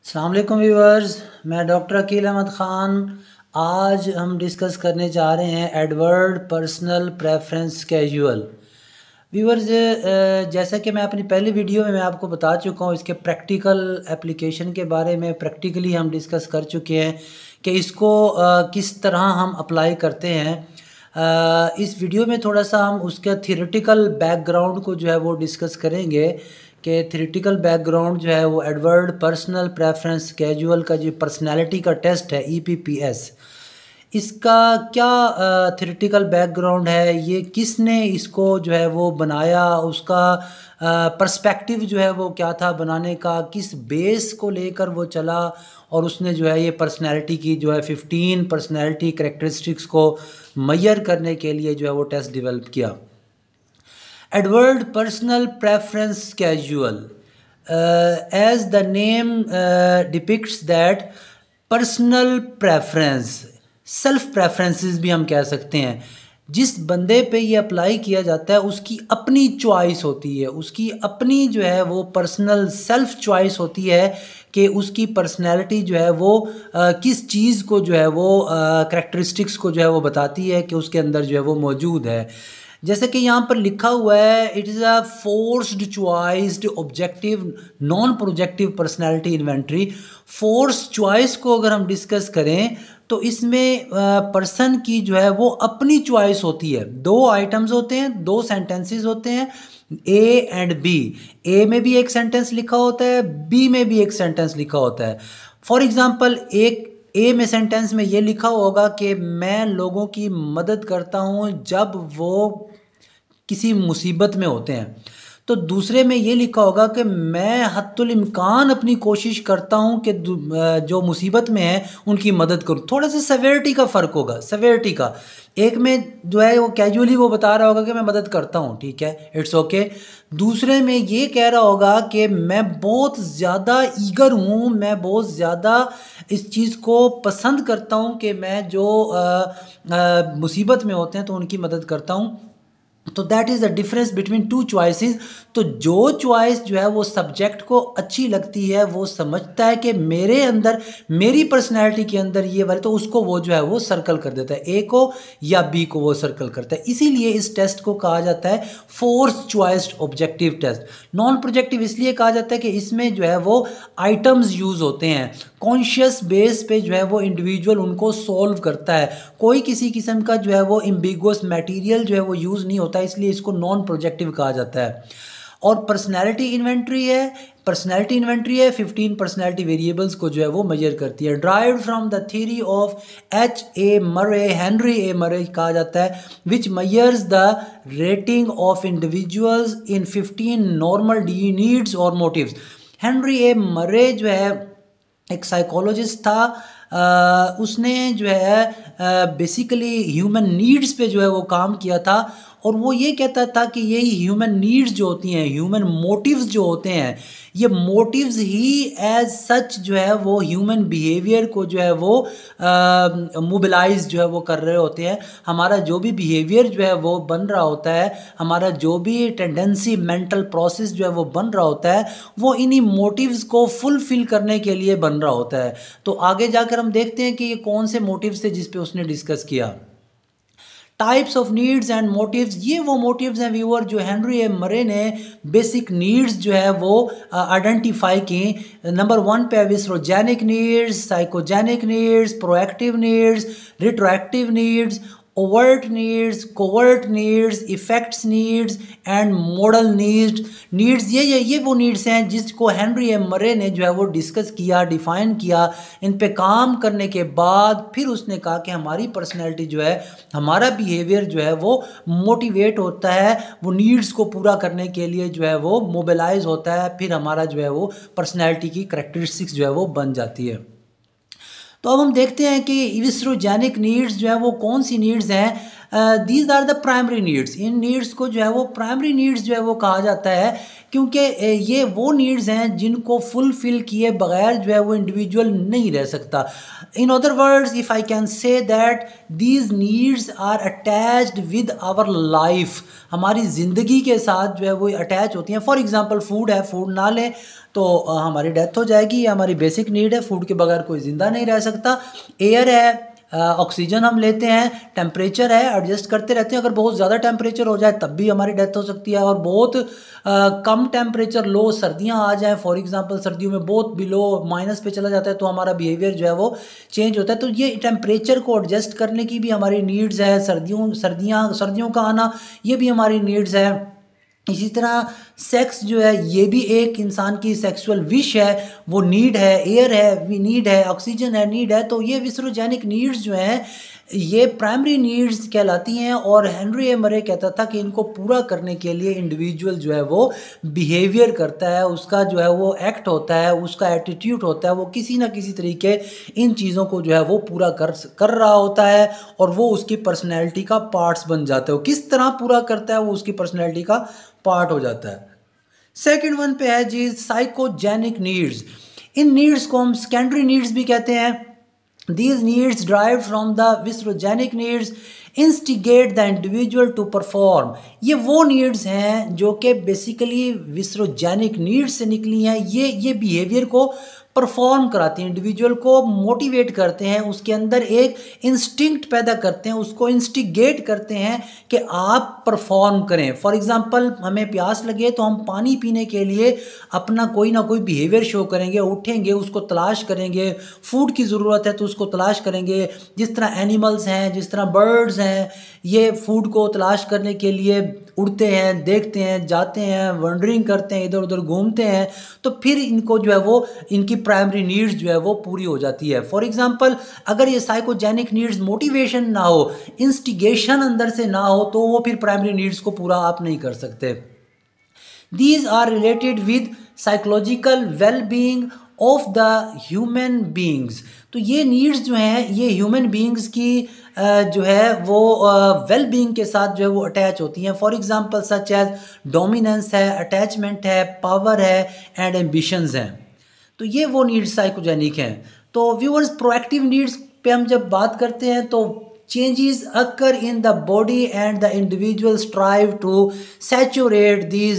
अस्सलाम वालेकुम व्यूअर्स, मैं डॉक्टर अकील अहमद ख़ान। आज हम डिस्कस करने जा रहे हैं Edward personal preference schedule. Viewers, जैसा कि मैं अपनी पहली वीडियो में मैं आपको बता चुका हूँ, इसके प्रैक्टिकल एप्लीकेशन के बारे में प्रैक्टिकली हम डिस्कस कर चुके हैं कि इसको किस तरह हम अप्लाई करते हैं। इस वीडियो में थोड़ा सा हम उसका थियोरेटिकल बैकग्राउंड को जो है वो डिस्कस करेंगे कि थियोरेटिकल बैकग्राउंड जो है वो एडवर्ड पर्सनल प्रेफरेंस कैजुअल का जो पर्सनालिटी का टेस्ट है EPPS, इसका क्या थियोरेटिकल बैकग्राउंड है, ये किसने इसको जो है वो बनाया, उसका पर्सपेक्टिव जो है वो क्या था बनाने का, किस बेस को लेकर वो चला और उसने जो है ये पर्सनैलिटी की जो है 15 पर्सनैलिटी करेक्टरिस्टिक्स को मेजर करने के लिए जो है वो टेस्ट डेवलप किया। Edward personal preference casual, as the name depicts that personal preference, self preferences भी हम कह सकते हैं। जिस बंदे पे ये अप्लाई किया जाता है उसकी अपनी चॉइस होती है, उसकी अपनी जो है वो पर्सनल सेल्फ चॉइस होती है कि उसकी पर्सनैलिटी जो है वो किस चीज़ को जो है वो करेक्टरिस्टिक्स को जो है वो बताती है कि उसके अंदर जो है वो मौजूद है। जैसे कि यहाँ पर लिखा हुआ है, it is a forced choiced objective non projective personality inventory. Force choice को अगर हम डिस्कस करें तो इसमें पर्सन की जो है वो अपनी चॉइस होती है। दो आइटम्स होते हैं, दो सेंटेंसेस होते हैं, A एंड B। ए में भी एक सेंटेंस लिखा होता है, B में भी एक सेंटेंस लिखा होता है। फॉर एग्ज़ाम्पल, एक ए में सेंटेंस में ये लिखा होगा कि मैं लोगों की मदद करता हूँ जब वो किसी मुसीबत में होते हैं। तो दूसरे में ये लिखा होगा कि मैं हद्दुल इम्कान अपनी कोशिश करता हूँ कि जो मुसीबत में है उनकी मदद करूँ। थोड़ा सा सेवेरिटी का फ़र्क होगा, सेवेरिटी का। एक में जो है वो कैजुअली वो बता रहा होगा कि मैं मदद करता हूँ, ठीक है, इट्स ओके। दूसरे में ये कह रहा होगा कि मैं बहुत ज़्यादा ईगर हूँ, मैं बहुत ज़्यादा इस चीज़ को पसंद करता हूँ कि मैं जो मुसीबत में होते हैं तो उनकी मदद करता हूँ। तो that is the difference between two choices. तो जो चॉइस जो है वो सब्जेक्ट को अच्छी लगती है, वो समझता है कि मेरे अंदर, मेरी पर्सनैलिटी के अंदर ये वाले, तो उसको वो जो है वो सर्कल कर देता है, ए को या बी को वो सर्कल करता है। इसीलिए इस टेस्ट को कहा जाता है force choiced objective test. Non projective इसलिए कहा जाता है कि इसमें जो है वो आइटम्स यूज़ होते हैं, कॉन्शियस बेस पे जो है वो इंडिविजुअल उनको सॉल्व करता है। कोई किसी किस्म का जो है वो एम्बिगुअस मटेरियल जो है वो यूज़ नहीं होता, इसलिए इसको नॉन प्रोजेक्टिव कहा जाता है। और पर्सनैलिटी इन्वेंट्री है, 15 पर्सनैलिटी वेरिएबल्स को जो है वो मेजर करती है। Derived from the theory of H.A. Murray, Henry A Murray कहा जाता है, which measures the rating of individuals in 15 normal needs और मोटिव्स। हेनरी ए मरे जो है एक साइकोलॉजिस्ट था, उसने जो है बेसिकली ह्यूमन नीड्स पे जो है वो काम किया था। और वो ये कहता था कि यही ह्यूमन नीड्स जो होती हैं, ह्यूमन मोटिव्स जो होते हैं, ये मोटिव्स ही एज सच जो है वो ह्यूमन बिहेवियर को जो है वो मोबिलाइज जो है वो कर रहे होते हैं। हमारा जो भी बिहेवियर जो है वो बन रहा होता है, हमारा जो भी टेंडेंसी मेंटल प्रोसेस जो है वो बन रहा होता है, वो इन्हीं मोटिव्स को फुलफिल करने के लिए बन रहा होता है। तो आगे जाकर हम देखते हैं कि ये कौन से मोटिव्स थे जिस पे उसने डिस्कस किया। Types of needs and motives, ये वो मोटिव्स हैं व्यूअर जो हेनरी ए मरे ने बेसिक नीड्स जो है वो आइडेंटिफाई की। नंबर 1 पे viscerogenic needs, psychogenic needs, proactive needs, retroactive needs, overt needs, covert needs, effects needs and modal needs. ये वो नीड्स हैं जिसको हेनरी ए मरे ने जो है वो डिस्कस किया, डिफाइन किया। इन पे काम करने के बाद फिर उसने कहा कि हमारी पर्सनैलिटी जो है, हमारा बिहेवियर जो है वो मोटिवेट होता है, वो नीड्स को पूरा करने के लिए जो है वो मोबिलाइज होता है, फिर हमारा जो है वो पर्सनैलिटी की करेक्टरिस्टिक्स जो है वो बन जाती है। तो अब हम देखते हैं कि विस्ट्रोजेनिक नीड्स जो है वो कौन सी नीड्स हैं। These are the primary needs. इन नीड्स को जो है वो प्राइमरी नीड्स जो है वो कहा जाता है, क्योंकि ये वो नीड्स हैं जिनको फुलफिल किए बगैर जो है वो इंडिविजुअल नहीं रह सकता। In other words, if I can say that these needs are attached with our life, हमारी ज़िंदगी के साथ जो है वो अटैच होती हैं। फॉर एग्ज़ाम्पल, फूड है, फूड ना लें तो हमारी डेथ हो जाएगी। ये हमारी बेसिक नीड है, फूड के बगैर कोई ज़िंदा नहीं रह सकता। एयर है, ऑक्सीजन हम लेते हैं, टेम्परेचर है, एडजस्ट करते रहते हैं। अगर बहुत ज़्यादा टेम्परेचर हो जाए तब भी हमारी डेथ हो सकती है, और बहुत कम टेम्परेचर, लो सर्दियां आ जाएं, फॉर एग्जांपल सर्दियों में बहुत बिलो माइनस पे चला जाता है तो हमारा बिहेवियर जो है वो चेंज होता है। तो ये टेम्परेचर को एडजस्ट करने की भी हमारी नीड्स है। सर्दियों का आना ये भी हमारी नीड्स है। इसी तरह सेक्स जो है ये भी एक इंसान की सेक्सुअल विश है, वो नीड है। एयर है नीड है, ऑक्सीजन है नीड है। तो ये विसरोजेनिक नीड्स जो हैं ये प्राइमरी नीड्स कहलाती हैं, और हेनरी ए मरे कहता था कि इनको पूरा करने के लिए इंडिविजुअल जो है वो बिहेवियर करता है, उसका जो है वो एक्ट होता है, उसका एटीट्यूड होता है, वो किसी ना किसी तरीके इन चीज़ों को जो है वो पूरा कर रहा होता है, और वो उसकी पर्सनैलिटी का पार्ट्स बन जाते हो। किस तरह पूरा करता है वो उसकी पर्सनैलिटी का पार्ट हो जाता है। सेकंड वन पे है जी साइकोजेनिक नीड्स। इन नीड्स को हम सेकेंडरी नीड्स भी कहते हैं। These needs derived from the viscerogenic needs instigate the individual to perform। ये वो नीड्स हैं जो कि बेसिकली विसरोजेनिक नीड्स से निकली हैं। ये बिहेवियर को परफॉर्म कराती हैं, इंडिविजुअल को मोटिवेट करते हैं, उसके अंदर एक इंस्टिंक्ट पैदा करते हैं, उसको इंस्टिगेट करते हैं कि आप परफॉर्म करें। फॉर एग्जांपल हमें प्यास लगे तो हम पानी पीने के लिए अपना कोई ना कोई बिहेवियर शो करेंगे, उठेंगे, उसको तलाश करेंगे। फूड की ज़रूरत है तो उसको तलाश करेंगे। जिस तरह एनिमल्स हैं, जिस तरह बर्ड्स हैं, ये फूड को तलाश करने के लिए उड़ते हैं, देखते हैं, जाते हैं, वंडरिंग करते हैं, इधर उधर घूमते हैं, तो फिर इनको जो है वो इनकी प्राइमरी नीड्स जो है वो पूरी हो जाती है। फॉर एग्जांपल अगर ये साइकोजेनिक नीड्स मोटिवेशन ना हो, इंस्टिगेशन अंदर से ना हो, तो वो फिर प्राइमरी नीड्स को पूरा आप नहीं कर सकते। These are related with psychological well-being of the human beings. तो ये नीड्स जो हैं ये ह्यूमन बींग्स की जो है वो वेल बींग के साथ जो है वो अटैच होती हैं। For example such as dominance है, अटैचमेंट है, पावर है एंड एम्बिशंस हैं। तो ये वो नीड्स साइकोजेनिक हैं। तो व्यूअर्स प्रोएक्टिव नीड्स पे हम जब बात करते हैं तो changes occur in the body and the individual strive to saturate these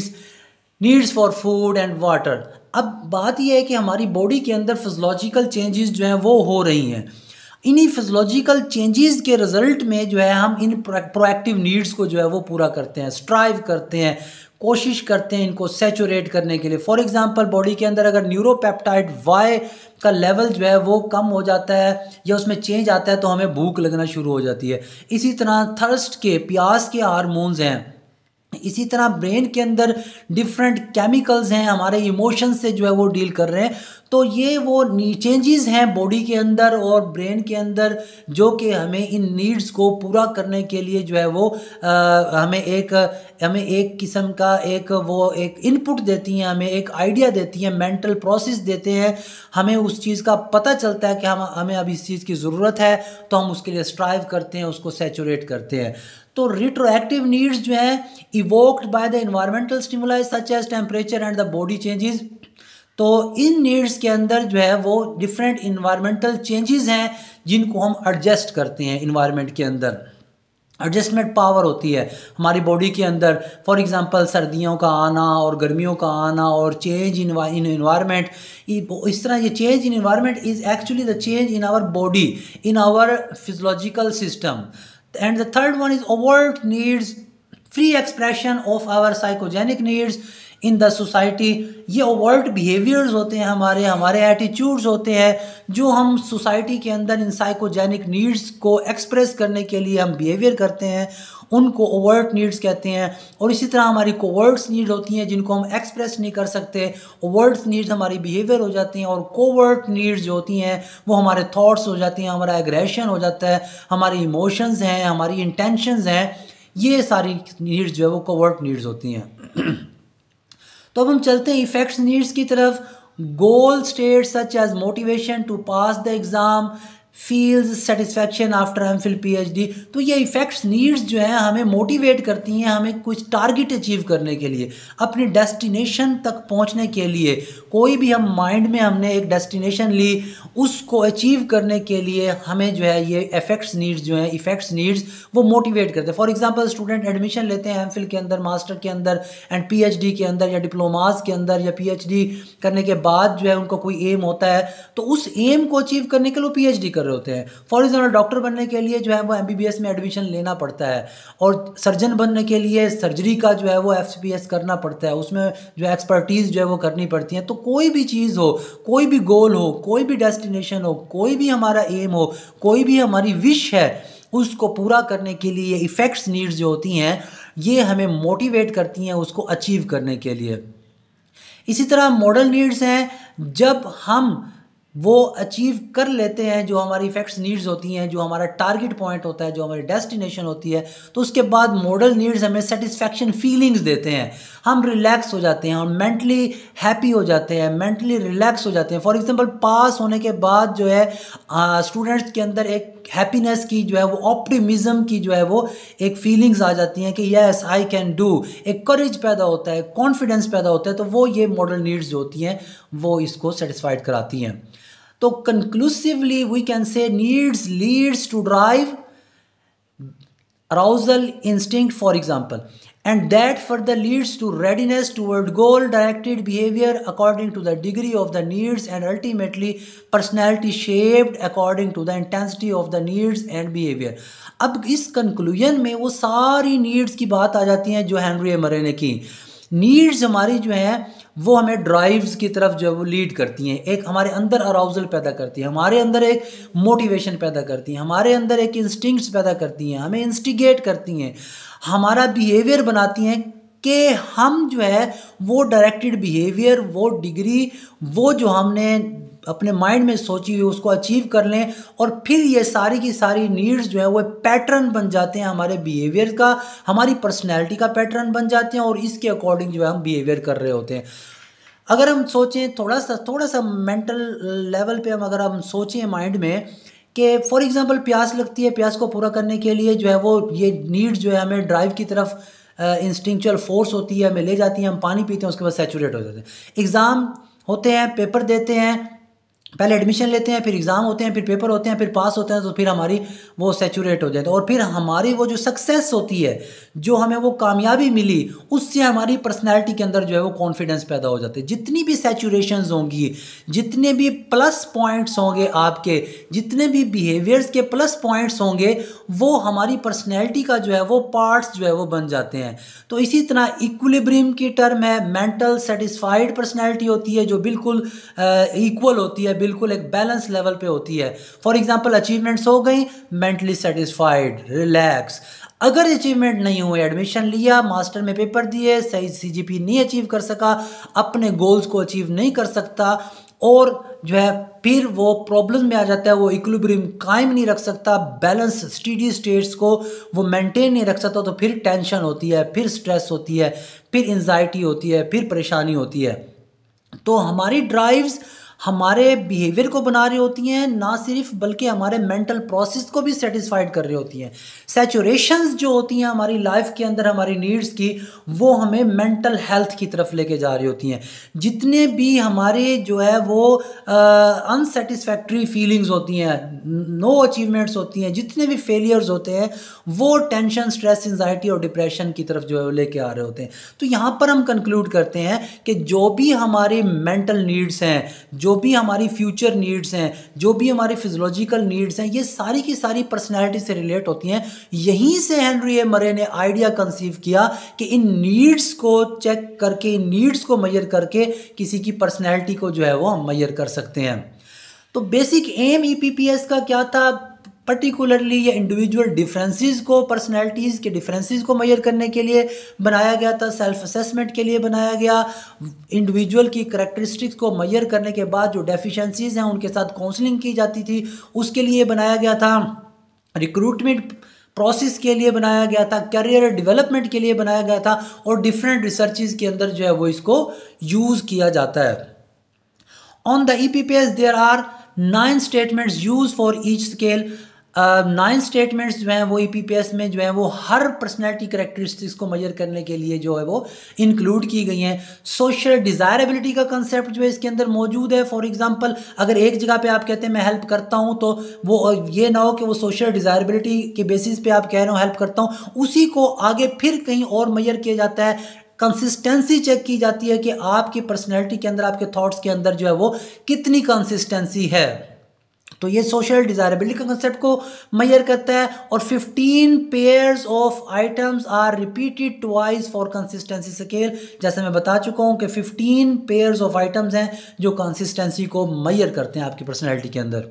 needs for food and water। अब बात यह है कि हमारी बॉडी के अंदर फिजियोलॉजिकल चेंजेस जो हैं वो हो रही हैं। इन्हीं फिजियोलॉजिकल चेंजेस के रिजल्ट में जो है हम इन प्रोएक्टिव नीड्स को जो है वो पूरा करते हैं, स्ट्राइव करते हैं, कोशिश करते हैं इनको सैचुरेट करने के लिए। फॉर एग्जांपल बॉडी के अंदर अगर न्यूरोपेप्टाइड वाई का लेवल जो है वो कम हो जाता है या उसमें चेंज आता है तो हमें भूख लगना शुरू हो जाती है। इसी तरह थर्स्ट के, प्यास के हार्मोन्स हैं। इसी तरह ब्रेन के अंदर डिफरेंट केमिकल्स हैं, हमारे इमोशंस से जो है वो डील कर रहे हैं। तो ये वो चेंजेस हैं बॉडी के अंदर और ब्रेन के अंदर जो कि हमें इन नीड्स को पूरा करने के लिए जो है वो हमें एक किस्म का एक इनपुट देती हैं, हमें एक आइडिया देती हैं, मेंटल प्रोसेस देते हैं। हमें उस चीज़ का पता चलता है कि हमें अब इस चीज़ की ज़रूरत है तो हम उसके लिए स्ट्राइव करते हैं, उसको सैचुरेट करते हैं। तो रिट्रोएक्टिव नीड्स जो हैं evoked by the environmental stimuli such as temperature and the body changes. तो इन नीड्स के अंदर जो है वो डिफरेंट इन्वायरमेंटल चेंजेस हैं जिनको हम एडजस्ट करते हैं। इन्वायरमेंट के अंदर एडजस्टमेंट पावर होती है हमारी बॉडी के अंदर। फॉर एग्जांपल सर्दियों का आना और गर्मियों का आना और चेंज इन इन्वायरमेंट, इस तरह ये change in environment is actually the change in our body, in our physiological system. And the third one is overt needs, free expression of our psychogenic needs in the society। ये overt behaviors होते हैं, हमारे attitudes होते हैं जो हम society के अंदर इन psychogenic needs को एक्सप्रेस करने के लिए हम बिहेवियर करते हैं, उनको overt needs कहते हैं। और इसी तरह हमारी covert needs होती हैं जिनको हम एक्सप्रेस नहीं कर सकते। overt needs हमारी बिहेवियर हो जाती हैं और covert needs जो होती हैं वो हमारे थॉट्स हो जाती हैं, हमारा एग्रेशन हो जाता है, हमारी इमोशंस हैं, हमारी इंटेंशंस हैं। ये सारी नीड्स जो है वो covert needs होती हैं। तो अब हम चलते हैं इफेक्ट्स नीड्स की तरफ। Goal state such as motivation to pass the exam, feels satisfaction after MPhil PhD. तो ये इफ़ेक्ट्स नीड्स जो हैं हमें मोटिवेट करती हैं हमें कुछ टारगेट अचीव करने के लिए, अपनी डेस्टिनेशन तक पहुंचने के लिए। कोई भी हम माइंड में हमने एक डेस्टिनेशन ली, उसको अचीव करने के लिए हमें जो है ये इफ़ेक्ट्स नीड्स जो हैं इफ़ेक्ट्स नीड्स वो मोटिवेट करते हैं। फॉर एग्जांपल स्टूडेंट एडमिशन लेते हैं एमफिल के अंदर, मास्टर के अंदर एंड पीएचडी के अंदर या डिप्लोमास के अंदर, या पीएचडी करने के बाद जो है उनको कोई एम होता है, तो उस एम को अचीव करने के लिए पीएचडी कर रहे होते हैं। फॉर एग्जाम्पल डॉक्टर बनने के लिए जो है वो एमबीबीएस में एडमिशन लेना पड़ता है, और सर्जन बनने के लिए सर्जरी का जो है वो एफसीपीएस करना पड़ता है, उसमें जो एक्सपर्टीज़ जो है वो करनी पड़ती है। तो कोई भी चीज़ हो, कोई भी गोल हो, कोई भी डेस्टिनेशन हो, कोई भी हमारा एम हो, कोई भी हमारी विश है, उसको पूरा करने के लिए इफ़ेक्ट्स नीड्स जो होती हैं ये हमें मोटिवेट करती हैं उसको अचीव करने के लिए। इसी तरह मॉडल नीड्स हैं, जब हम वो अचीव कर लेते हैं जो हमारी इफ़ेक्ट्स नीड्स होती हैं, जो हमारा टारगेट पॉइंट होता है, जो हमारी डेस्टिनेशन होती है, तो उसके बाद मॉडल नीड्स हमें सेटिस्फैक्शन फीलिंग्स देते हैं। हम रिलैक्स हो जाते हैं, हम मेंटली हैप्पी हो जाते हैं, मेंटली रिलैक्स हो जाते हैं। फॉर एग्जांपल पास होने के बाद जो है स्टूडेंट्स के अंदर एक हैप्पीनेस की जो है वो ऑप्टिमिज्म की जो है वो एक फीलिंग्स आ जाती हैं कि यस आई कैन डू, एक करेज पैदा होता है, कॉन्फिडेंस पैदा होता है। तो वो ये मॉडल नीड्स जो होती हैं वो इसको सेटिस्फाइड कराती हैं। तो conclusively we can say needs leads to drive arousal instinct for example, and that further leads to readiness toward goal directed behavior according to the degree of the needs, and ultimately personality shaped according to the intensity of the needs and behavior। अब इस conclusion में वो सारी needs की बात आ जाती हैं जो हेनरी ए मरे ने की। नीड्स हमारी जो है वो हमें ड्राइव्स की तरफ जो है वो लीड करती हैं, एक हमारे अंदर अराउजल पैदा करती है, हमारे अंदर एक मोटिवेशन पैदा करती हैं, हमारे अंदर एक इंस्टिंक्ट्स पैदा करती हैं, हमें इंस्टिगेट करती हैं, हमारा बिहेवियर बनाती हैं कि हम जो है वो डायरेक्टेड बिहेवियर, वो डिग्री, वो जो हमने अपने माइंड में सोची हुई उसको अचीव कर लें, और फिर ये सारी की सारी नीड्स जो है वो पैटर्न बन जाते हैं हमारे बिहेवियर का, हमारी पर्सनैलिटी का पैटर्न बन जाते हैं, और इसके अकॉर्डिंग जो है हम बिहेवियर कर रहे होते हैं। अगर हम सोचें थोड़ा सा मेंटल लेवल पे अगर हम सोचें माइंड में कि फॉर एग्जांपल प्यास लगती है, प्यास को पूरा करने के लिए जो है वो ये नीड्स जो है हमें ड्राइव की तरफ इंस्टिंक्चुअल फोर्स होती है, हमें ले जाती है, हम पानी पीते हैं, उसके बाद सैचुरेट हो जाते हैं। एग्ज़ाम होते हैं, पेपर देते हैं, पहले एडमिशन लेते हैं, फिर एग्ज़ाम होते हैं, फिर पेपर होते हैं, फिर पास होते हैं, तो फिर हमारी वो सैचुरेट हो जाते हैं, और फिर हमारी वो जो सक्सेस होती है, जो हमें वो कामयाबी मिली, उससे हमारी पर्सनैलिटी के अंदर जो है वो कॉन्फिडेंस पैदा हो जाते हैं। जितनी भी सैचुरेशंस होंगी, जितने भी प्लस पॉइंट्स होंगे आपके, जितने भी बिहेवियर्स के प्लस पॉइंट्स होंगे, वो हमारी पर्सनैलिटी का जो है वो पार्ट्स जो है वो बन जाते हैं। तो इसी तरह इक्विलिब्रियम की टर्म है, मेंटल सेटिस्फाइड पर्सनैलिटी होती है जो बिल्कुल इक्वल होती है, बिल्कुल एक बैलेंस लेवल पे होती है। फॉर एग्जांपल अचीवमेंट्स हो गई, मेंटली सेटिस्फाइड, रिलैक्स। अगर अचीवमेंट नहीं हुए, एडमिशन लिया, मास्टर में पेपर दिए, सही सीजीपी नहीं अचीव कर सका, अपने गोल्स को अचीव नहीं कर सकता, और जो है फिर वो प्रॉब्लम में आ जाता है, वो इक्विलिब्रियम कायम नहीं रख सकता, बैलेंस स्टेडी स्टेट्स को वो मेंटेन नहीं रख सकता, तो फिर टेंशन होती है, फिर स्ट्रेस होती है, फिर एंजाइटी होती है, फिर परेशानी होती है। तो हमारी ड्राइव्स हमारे बिहेवियर को बना रही होती हैं, ना सिर्फ बल्कि हमारे मेंटल प्रोसेस को भी सेटिस्फाइड कर रही होती हैं। सैचुरेशंस जो होती हैं हमारी लाइफ के अंदर हमारी नीड्स की, वो हमें मेंटल हेल्थ की तरफ लेके जा रही होती हैं। जितने भी हमारे जो है वो अनसेटिस्फैक्ट्री फीलिंग्स होती हैं, नो अचीवमेंट्स होती हैं, जितने भी फेलियर्स होते हैं, वो टेंशन, स्ट्रेस, एंजाइटी और डिप्रेशन की तरफ जो है वो लेके आ रहे होते हैं। तो यहाँ पर हम कंक्लूड करते हैं कि जो भी हमारी मेंटल नीड्स हैं, जो भी हमारी फ्यूचर नीड्स हैं, जो भी हमारी फिजियोलॉजिकल नीड्स हैं, ये सारी की सारी पर्सनैलिटी से रिलेट होती हैं। यहीं से हेनरी ए मरे ने आइडिया कंसीव किया कि इन नीड्स को चेक करके, इन नीड्स को मेजर करके किसी की पर्सनैलिटी को जो है वो हम मेजर कर सकते हैं। तो बेसिक एम ईपीपीएस का क्या था? पर्टिकुलरली ये इंडिविजुअल डिफरेंसेस को, पर्सनैलिटीज़ के डिफरेंसेस को मेजर करने के लिए बनाया गया था, सेल्फ असेसमेंट के लिए बनाया गया। इंडिविजुअल की करैक्टरिस्टिक्स को मेजर करने के बाद जो डेफिशिएंसीज हैं उनके साथ काउंसलिंग की जाती थी, उसके लिए बनाया गया था। रिक्रूटमेंट प्रोसेस के लिए बनाया गया था, करियर डेवलपमेंट के लिए बनाया गया था, और डिफरेंट रिसर्चेज के अंदर जो है वो इसको यूज़ किया जाता है। On the EPPS there are 9 statements use for each scale. 9 statements जो हैं वो EPPS में जो है वो हर पर्सनैलिटी करेक्टरिस्टिक्स को मेजर करने के लिए जो है वो इंक्लूड की गई हैं। सोशल डिज़ायरेबिलिटी का कंसेप्ट जो है इसके अंदर मौजूद है। फॉर एग्जांपल अगर एक जगह पे आप कहते हैं मैं हेल्प करता हूं, तो वो ये ना हो कि वो सोशल डिज़ायरेबिलिटी के बेसिस पे आप कह रहे हो हेल्प करता हूं, उसी को आगे फिर कहीं और मेजर किया जाता है। कंसिस्टेंसी चेक की जाती है कि आपकी पर्सनैलिटी के अंदर, आपके थॉट्स के अंदर जो है वो कितनी कंसिस्टेंसी है। तो ये सोशल डिज़ायरेबिलिटी का कंसेप्ट को मेजर करता है। और 15 pairs of items are repeated twice for consistency scale. जैसे मैं बता चुका हूं कि 15 पेयर्स ऑफ आइटम्स हैं जो कंसिस्टेंसी को मेजर करते हैं आपकी पर्सनैलिटी के अंदर।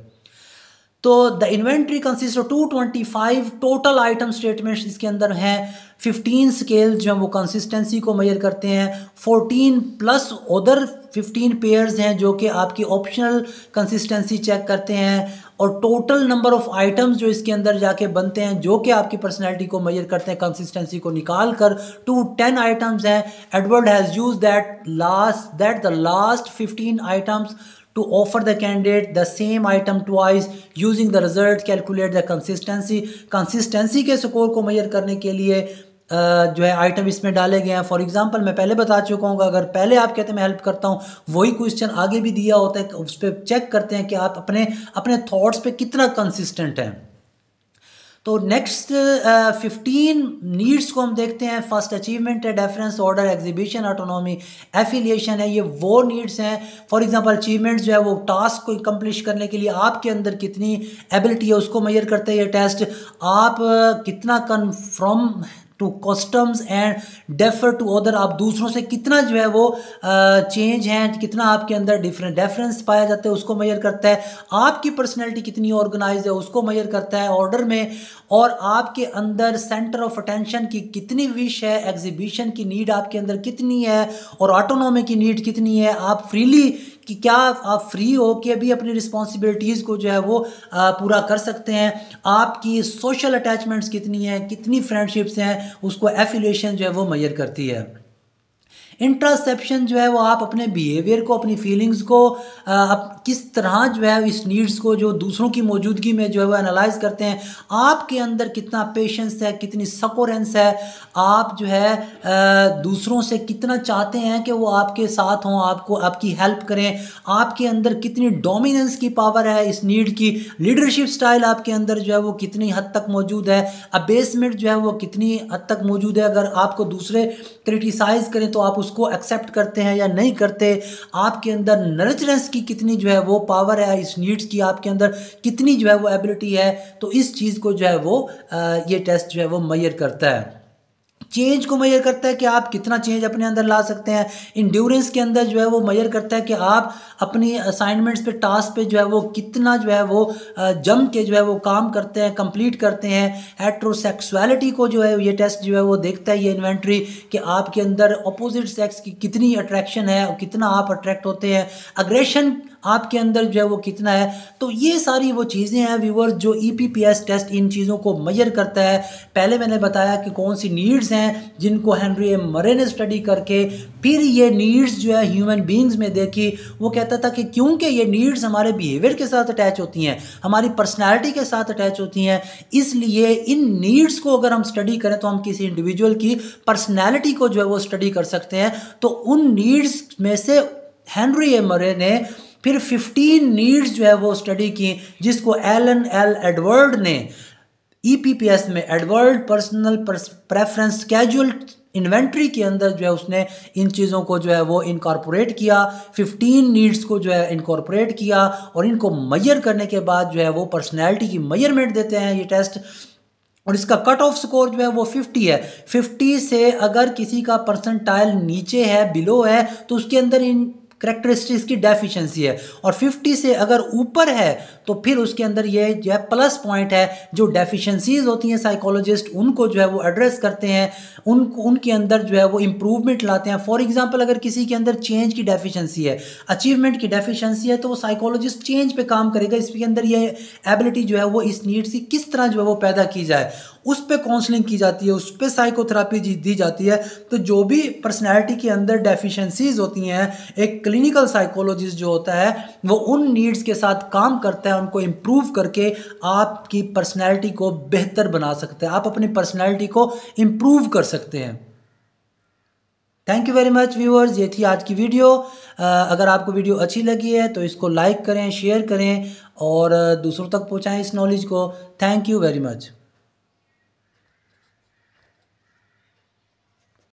तो the inventory consist of 225 total item statements इसके अंदर हैं। 15 स्केल जो हैं वो कंसिस्टेंसी को मेजर करते हैं। 14 प्लस अदर 15 पेयर्स हैं जो कि आपकी ऑप्शनल कंसिस्टेंसी चेक करते हैं। और टोटल नंबर ऑफ आइटम्स जो इसके अंदर जाके बनते हैं जो कि आपकी पर्सनैलिटी को मेजर करते हैं कंसिस्टेंसी को निकाल कर 10 आइटम्स हैं। Edward has used that the last 15 items to offer the candidate the same item twice using the result calculate the consistency के स्कोर को मेजर करने के लिए जो है आइटम इसमें डाले गए हैं। फॉर एग्जांपल मैं पहले बता चुका हूँ, अगर पहले आप कहते हैं मैं हेल्प करता हूँ, वही क्वेश्चन आगे भी दिया होता है, उस पर चेक करते हैं कि आप अपने थॉट्स पे कितना कंसिस्टेंट हैं। तो नेक्स्ट 15 नीड्स को हम देखते हैं। फर्स्ट अचीवमेंट है, deference, order, exhibition, autonomy, affiliation है। ये वो नीड्स हैं। फॉर एग्जांपल अचीवमेंट्स जो है वो टास्क को कंप्लीट करने के लिए आपके अंदर कितनी एबिलिटी है उसको मेजर करते हैं ये टेस्ट। आप कितना conform to customs and defer to other, आप दूसरों से कितना जो है वो चेंज है, कितना आपके अंदर डिफरेंस पाया जाता है उसको मेजर करता है। आपकी पर्सनैलिटी कितनी ऑर्गेनाइज है उसको मेजर करता है ऑर्डर में। और आपके अंदर सेंटर ऑफ अटेंशन की कितनी विश है, एग्जीबिशन की नीड आपके अंदर कितनी है, और ऑटोनॉमी की नीड कितनी है। आप फ्रीली कि क्या आप फ्री हो कि अभी अपनी रिस्पॉन्सिबिलिटीज़ को जो है वो पूरा कर सकते हैं। आपकी सोशल अटैचमेंट्स कितनी हैं, कितनी फ्रेंडशिप्स हैं, उसको एफिलिएशन जो है वो मेजर करती है। इंट्रासेप्शन जो है वो आप अपने बिहेवियर को, अपनी फीलिंग्स को किस तरह जो है इस नीड्स को जो दूसरों की मौजूदगी में जो है वो एनालाइज करते हैं। आपके अंदर कितना पेशेंस है, कितनी सकोरेंस है, आप जो है दूसरों से कितना चाहते हैं कि वो आपके साथ हों, आपको आपकी हेल्प करें। आपके अंदर कितनी डोमिनेंस की पावर है इस नीड की। लीडरशिप स्टाइल आपके अंदर जो है वो कितनी हद तक मौजूद है। अबेसमेंट जो है वो कितनी हद तक मौजूद है। अगर आपको दूसरे क्रिटिसाइज करें तो आप उसको एक्सेप्ट करते हैं या नहीं करते। आपके अंदर नर्चरेंस की कितनी जो है वो पावर है, इस नीड्स की आपके अंदर कितनी जो है वो एबिलिटी है। तो इस चीज़ को जो है वो ये टेस्ट जो है वो मेजर करता है। चेंज को मेजर करता है कि आप कितना चेंज अपने अंदर ला सकते हैं। इंड्योरेंस के अंदर जो है वो मेजर करता है कि आप अपनी असाइनमेंट्स पे, टास्क पे जो है वो कितना जो है वो जम के जो है वो काम करते हैं, कंप्लीट करते हैं। हेट्रोसेक्सुअलिटी को जो है ये टेस्ट जो है वो देखता है, ये इन्वेंट्री, कि आपके अंदर अपोजिट सेक्स की कितनी अट्रैक्शन है और कितना आप अट्रैक्ट होते हैं। अग्रेशन आपके अंदर जो है वो कितना है। तो ये सारी वो चीज़ें हैं व्यूअर्स जो EPPS टेस्ट इन चीज़ों को मेजर करता है। पहले मैंने बताया कि कौन सी नीड्स हैं जिनको हेनरी ए मरे ने स्टडी करके फिर ये नीड्स जो है ह्यूमन बींग्स में देखी। वो कहता था कि क्योंकि ये नीड्स हमारे बिहेवियर के साथ अटैच होती हैं, हमारी पर्सनैलिटी के साथ अटैच होती हैं, इसलिए इन नीड्स को अगर हम स्टडी करें तो हम किसी इंडिविजुअल की पर्सनैलिटी को जो है वो स्टडी कर सकते हैं। तो उन नीड्स में से हेनरी ए मरे ने फिर 15 नीड्स जो है वो स्टडी की, जिसको एलन एल एडवर्ड ने EPPS में Edward personal preference schedule inventory के अंदर जो है उसने इन चीज़ों को जो है वो इनकॉर्पोरेट किया। 15 नीड्स को जो है इनकॉर्पोरेट किया और इनको मेजर करने के बाद जो है वो पर्सनैलिटी की मेजरमेंट देते हैं ये टेस्ट। और इसका कट ऑफ स्कोर जो है वो 50 है। 50 से अगर किसी का परसेंटाइल नीचे है, बिलो है, तो उसके अंदर इन करेक्टरिस्टिक्स की डेफिशिएंसी है। और 50 से अगर ऊपर है तो फिर उसके अंदर ये जो है प्लस पॉइंट है। जो डेफिशिएंसीज होती हैं साइकोलॉजिस्ट उनको जो है वो एड्रेस करते हैं, उनके अंदर जो है वो इम्प्रूवमेंट लाते हैं। फॉर एग्जांपल अगर किसी के अंदर चेंज की डेफिशिएंसी है, अचीवमेंट की डेफिशिएंसी है, तो वो साइकोलॉजिस्ट चेंज पे काम करेगा, इसके अंदर ये एबिलिटी जो है वो इस नीड्स की किस तरह जो है वो पैदा की जाए। उस पे काउंसलिंग की जाती है, उस पे साइकोथेरेपी दी जाती है। तो जो भी पर्सनैलिटी के अंदर डेफिशिएंसीज होती हैं, एक क्लिनिकल साइकोलॉजिस्ट जो होता है वो उन नीड्स के साथ काम करता है, उनको इम्प्रूव करके आपकी पर्सनैलिटी को बेहतर बना सकता है, आप अपनी पर्सनैलिटी को इम्प्रूव कर सकते हैं। Thank you very much viewers, ये थी आज की वीडियो। अगर आपको वीडियो अच्छी लगी है तो इसको लाइक करें, शेयर करें और दूसरों तक पहुंचाएं इस नॉलेज को। Thank you very much.